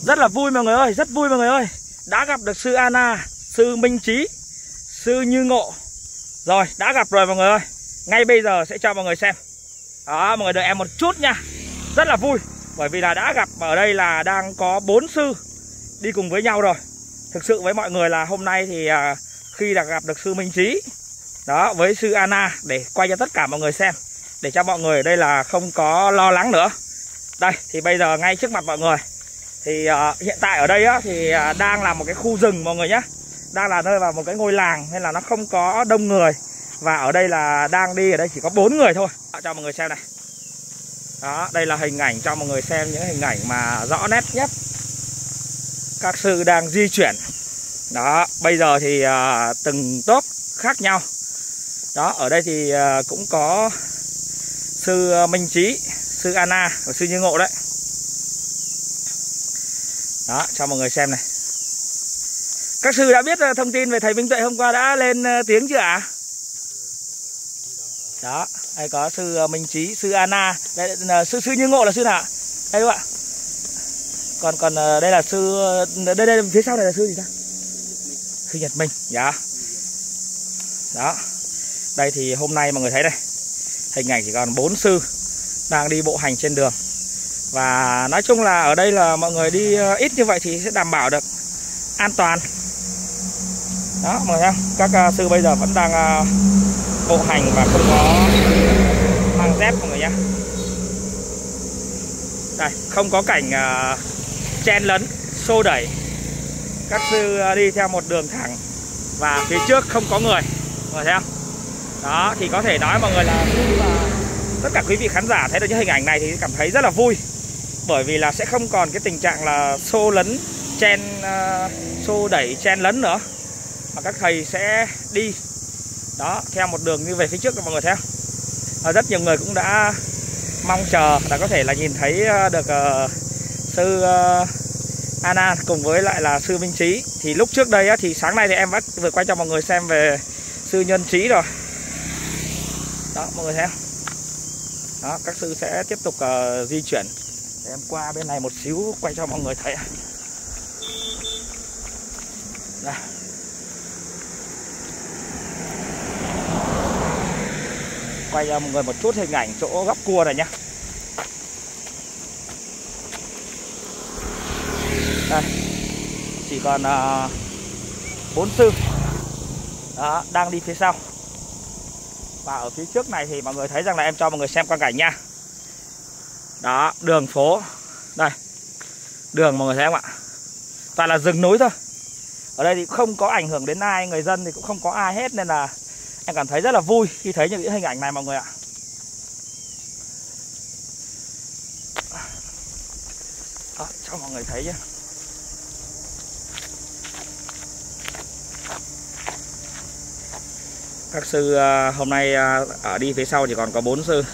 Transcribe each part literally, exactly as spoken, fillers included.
Rất là vui mọi người ơi, rất vui mọi người ơi. Đã gặp được sư Anna, sư Minh Trí, sư Như Ngộ. Rồi, đã gặp rồi mọi người ơi. Ngay bây giờ sẽ cho mọi người xem. Đó, mọi người đợi em một chút nha. Rất là vui, bởi vì là đã gặp ở đây là đang có bốn sư đi cùng với nhau rồi. Thực sự với mọi người là hôm nay thì à, khi đã gặp được sư Minh Trí đó với sư Anna để quay cho tất cả mọi người xem, để cho mọi người ở đây là không có lo lắng nữa. Đây thì bây giờ ngay trước mặt mọi người thì uh, hiện tại ở đây á, thì uh, đang là một cái khu rừng mọi người nhé. Đang là nơi vào một cái ngôi làng nên là nó không có đông người. Và ở đây là đang đi ở đây chỉ có bốn người thôi. Cho mọi người xem này. Đó, đây là hình ảnh cho mọi người xem những hình ảnh mà rõ nét nhất. Các sư đang di chuyển. Đó, bây giờ thì uh, từng tốp khác nhau. Đó, ở đây thì uh, cũng có sư Minh Trí, sư Anna và sư Như Ngộ đấy. Đó, cho mọi người xem này. Các sư đã biết thông tin về thầy Minh Tuệ hôm qua đã lên tiếng chưa ạ? À? Đó, đây có sư Minh Trí, sư Anna, đây là sư sư Như Ngộ là sư nào? Đây các bạn. Còn còn đây là sư đây đây phía sau này là sư gì ta? Sư Nhật Minh, dạ. Đó. Đây thì hôm nay mọi người thấy đây. Hình ảnh chỉ còn bốn sư đang đi bộ hành trên đường. Và nói chung là ở đây là mọi người đi ít như vậy thì sẽ đảm bảo được an toàn. Đó, mọi người xem, các uh, sư bây giờ vẫn đang uh, bộ hành và không có mang dép mọi người nhé. Đây, không có cảnh uh, chen lấn, xô đẩy. Các sư uh, đi theo một đường thẳng và phía trước không có người. Mọi người thấy không? Đó, thì có thể nói mọi người là khi mà tất cả quý vị khán giả thấy được những hình ảnh này thì cảm thấy rất là vui. Bởi vì là sẽ không còn cái tình trạng là xô lấn, chen, uh, xô đẩy, chen lấn nữa. Mà các thầy sẽ đi đó theo một đường như về phía trước, mọi người thấy không? À, rất nhiều người cũng đã mong chờ là có thể là nhìn thấy được uh, sư uh, Anna cùng với lại là sư Minh Trí. Thì lúc trước đây á, thì sáng nay thì em vẫn vừa quay cho mọi người xem về sư Nhân Trí rồi. Đó, mọi người thấy không? Đó, các sư sẽ tiếp tục uh, di chuyển. Để em qua bên này một xíu quay cho mọi người thấy. Đây. Quay cho mọi người một chút hình ảnh chỗ góc cua này nhé. Đây. Chỉ còn bốn uh, sư đó, đang đi phía sau. Và ở phía trước này thì mọi người thấy rằng là em cho mọi người xem quang cảnh nha. Đó, đường phố. Đây. Đường mọi người thấy không ạ? Toàn là rừng núi thôi. Ở đây thì không có ảnh hưởng đến ai, người dân thì cũng không có ai hết. Nên là em cảm thấy rất là vui khi thấy những hình ảnh này mọi người ạ. Đó, cho mọi người thấy nhé. Các sư hôm nay ở đi phía sau chỉ còn có bốn sư.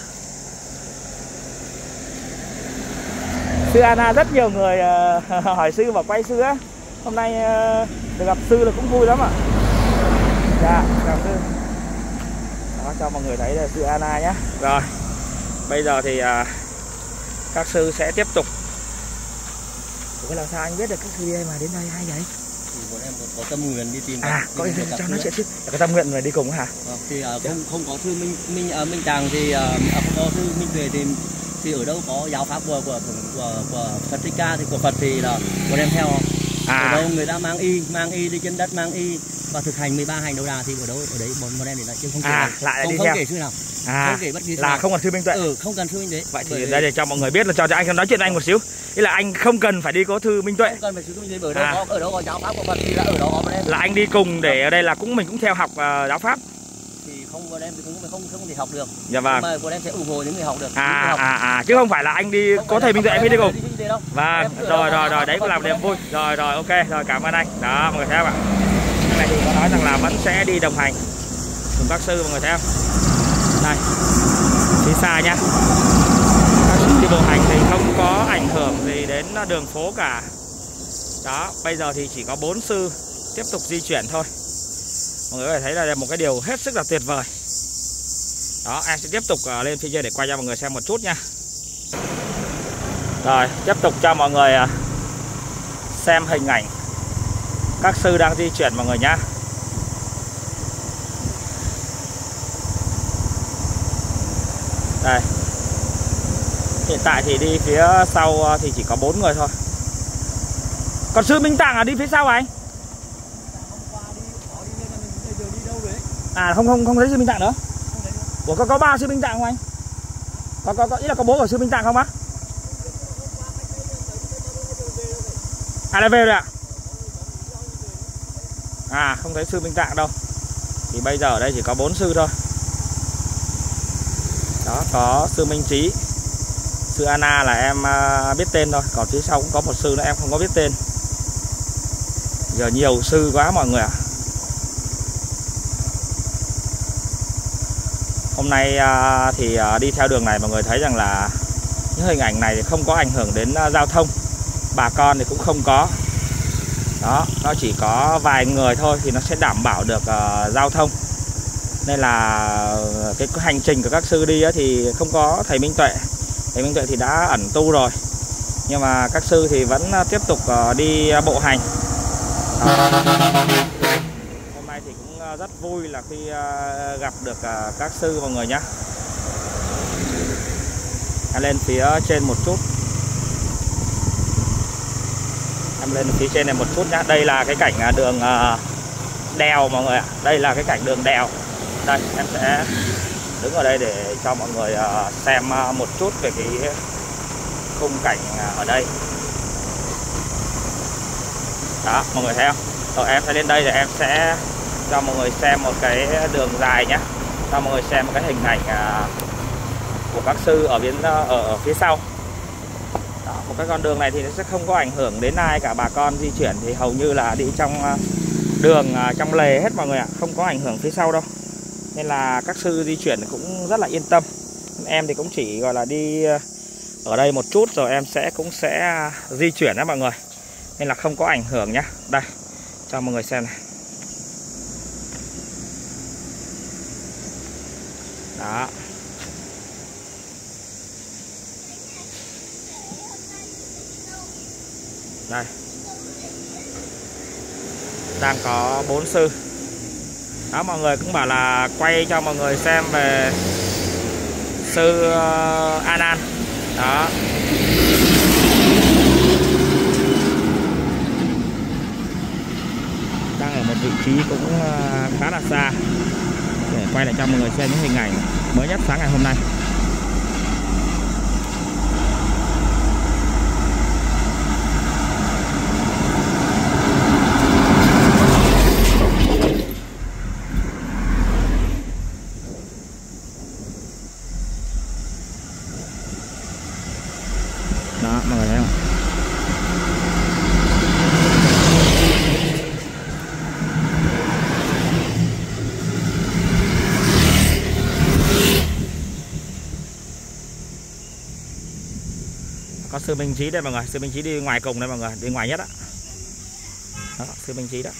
Sư Anna rất nhiều người hỏi sư và quay sư á. Hôm nay được gặp sư là cũng vui lắm ạ. Dạ, chào sư. Đó, cho mọi người thấy là sư Anna nhé. Rồi, bây giờ thì uh, các sư sẽ tiếp tục. Ủa, làm sao anh biết được các sư đi mà đến đây hay vậy? Thì bọn em có, có tâm nguyện đi tìm. À, có gì cho nói chuyện chứ. Có tâm nguyện rồi đi cùng hả? À, thì uh, không không có sư Minh Minh uh, Minh Tràng thì uh, không có sư Minh Tuệ thì thì ở đâu có giáo pháp của của của, của Phật Thích Ca thì của Phật thì là bọn em theo. À. Ở đâu người ta mang y, mang y đi trên đất mang y và thực hành mười ba hành đầu đà thì ở đâu ở đấy bọn bọn em để lại chứ không kể à, lại không, đi không theo. kể sư nào. À, không kể bất kỳ sư là nào. không cần sư Minh Tuệ. Ừ, không cần sư Minh Tuệ. Vậy thì đây để cho mọi người biết là cho cho anh nói chuyện với anh một xíu. Ý là anh không cần phải đi có thư Minh Tuệ. Không cần phải sư Minh Tuệ, ở đâu à. có ở đâu có giáo pháp của Phật thì là ở đó có bọn em. Là anh đi cùng để ở đây là cũng mình cũng theo học uh, giáo pháp. Thì không bọn em thì cũng không không thể học được. Dạ vâng. Nhưng mà bọn em sẽ ủng hộ những người học được. À học. à à chứ không phải là anh đi không có thầy Minh Tuệ em mới đi cùng. Vâng, rồi rồi rồi đấy cũng làm niềm vui. Rồi rồi ok, rồi cảm ơn anh. Đó mọi người thấy không ạ? Cái này thì có nói rằng là vẫn sẽ đi đồng hành cùng các sư mọi người thấy không? Đây. Phía xa nhá. Các sư đi bộ hành thì không có ảnh hưởng gì đến đường phố cả. Đó, bây giờ thì chỉ có bốn sư tiếp tục di chuyển thôi. Mọi người có thể thấy là một cái điều hết sức là tuyệt vời. Đó, em sẽ tiếp tục lên phía trên để quay cho mọi người xem một chút nha. Rồi, tiếp tục cho mọi người xem hình ảnh các sư đang di chuyển mọi người nhá. Đây, hiện tại thì đi phía sau thì chỉ có bốn người thôi. Còn sư Minh Tạng à, đi phía sau à anh? À không không không thấy sư Minh Tạng nữa. Ủa có có ba sư Minh Tạng không anh? Có có có ý là có bố của sư Minh Tạng không á? À lại về rồi ạ? À không thấy sư Minh Tạng đâu. Thì bây giờ ở đây chỉ có bốn sư thôi. Đó, có sư Minh Trí, sư Anna là em biết tên thôi. Còn phía sau cũng có một sư nữa em không có biết tên. Giờ nhiều sư quá mọi người ạ. Hôm nay thì đi theo đường này mọi người thấy rằng là những hình ảnh này thì không có ảnh hưởng đến giao thông. Bà con thì cũng không có. Đó, nó chỉ có vài người thôi thì nó sẽ đảm bảo được uh, giao thông. Nên là cái hành trình của các sư đi thì không có thầy Minh Tuệ. Thầy Minh Tuệ thì đã ẩn tu rồi. Nhưng mà các sư thì vẫn tiếp tục uh, đi bộ hành. Đó. Hôm nay thì cũng rất vui là khi uh, gặp được uh, các sư mọi người nhé. Lên phía trên một chút. Em lên phía trên này một chút nhá. Đây là cái cảnh đường đèo mọi người ạ. Đây là cái cảnh đường đèo. Đây em sẽ đứng ở đây để cho mọi người xem một chút về cái khung cảnh ở đây. Đó mọi người thấy không? Rồi em sẽ lên đây để em sẽ cho mọi người xem một cái đường dài nhé. Cho mọi người xem một cái hình ảnh của các sư ở bên ở, ở phía sau. Đó, một cái con đường này thì nó sẽ không có ảnh hưởng đến ai cả. Bà con di chuyển thì hầu như là đi trong đường, trong lề hết mọi người ạ. Không có ảnh hưởng phía sau đâu. Nên là các sư di chuyển cũng rất là yên tâm. Em thì cũng chỉ gọi là đi ở đây một chút rồi em sẽ cũng sẽ di chuyển đó mọi người. Nên là không có ảnh hưởng nhá. Đây, cho mọi người xem này. Đó. Đây. Đang có bốn sư. Đó mọi người cũng bảo là quay cho mọi người xem về sư uh, An An. Đó. Đang ở một vị trí cũng uh, khá là xa. Để quay lại cho mọi người xem những hình ảnh mới nhất sáng ngày hôm nay. Đó mọi người thấy không? Có sư Minh Trí đây mọi người. Sư Minh Trí đi ngoài cùng đây mọi người. Đi ngoài nhất á. Đó, sư Minh Trí đó.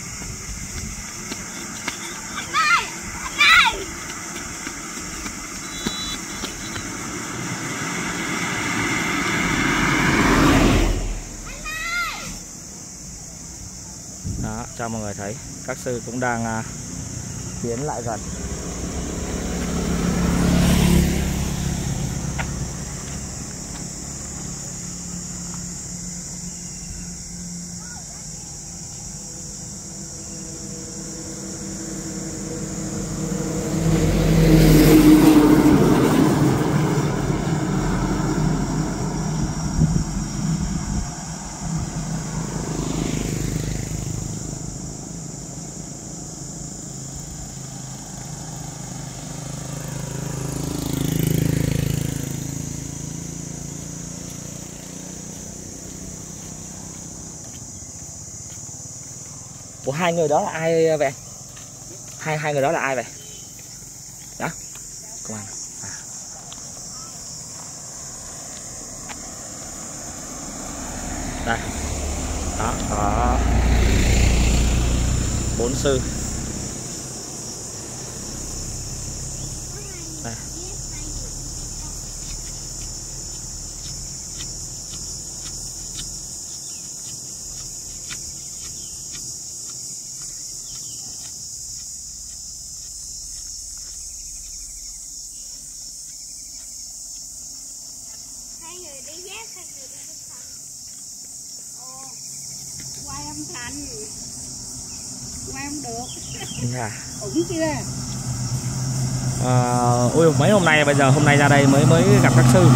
Đó, cho mọi người thấy các sư cũng đang uh, tiến lại gần. Ủa hai người đó là ai vậy? Hai hai người đó là ai vậy? Đó. Công an. À. Đây. Đó, có bốn sư. Đây. người đi ghép hay người đi âm thanh? Ồ, quay âm thanh. Quay không được. Dạ. Ổn chưa? À, ôi mấy hôm nay bây giờ hôm nay ra đây mới mới gặp các sư.